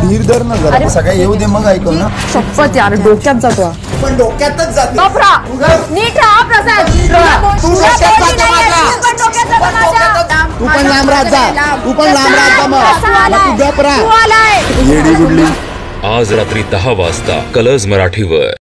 धीर धर ना जरा, सगळ्या येऊ दे मग ऐकव ना. शपथ यार, डोक्यात जातो. पण डोक्यातच जाते. नीट राहा प्रसाद. तू पण लांब राहत जा, तू पण लांब राहत जा. मग तू गप राहा. येडी गुडली. आज रात्री 10 वाजता कलर्स मराठीवर.